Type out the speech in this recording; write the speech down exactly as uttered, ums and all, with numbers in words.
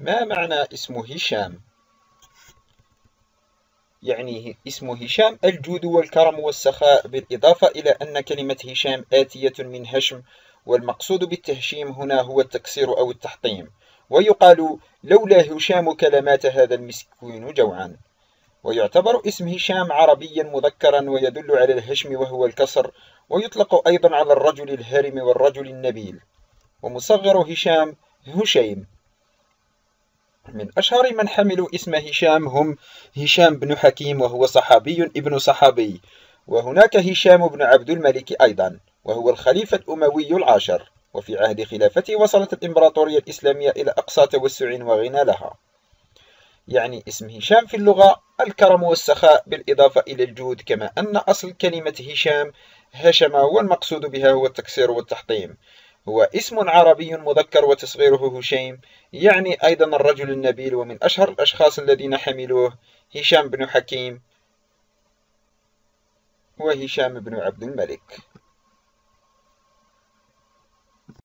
ما معنى اسم هشام؟ يعني اسم هشام الجود والكرم والسخاء، بالإضافة إلى أن كلمة هشام آتية من هشم، والمقصود بالتهشيم هنا هو التكسير أو التحطيم. ويقال: لولا هشامك لمات هذا المسكين جوعا. ويعتبر اسم هشام عربيا مذكرا ويدل على الهشم وهو الكسر، ويطلق أيضا على الرجل الهرم والرجل النبيل. ومصغر هشام هشيم. من أشهر من حملوا اسم هشام هم هشام بن حكيم، وهو صحابي ابن صحابي. وهناك هشام بن عبد الملك أيضا، وهو الخليفة الأموي العاشر، وفي عهد خلافته وصلت الإمبراطورية الإسلامية إلى أقصى توسع وغنى لها. يعني اسم هشام في اللغة الكرم والسخاء بالإضافة إلى الجود، كما أن أصل كلمة هشام هشم، والمقصود بها هو التكسير والتحطيم. هو اسم عربي مذكر وتصغيره هشيم، يعني أيضا الرجل النبيل. ومن أشهر الأشخاص الذين حملوه هشام بن حكيم وهشام بن عبد الملك.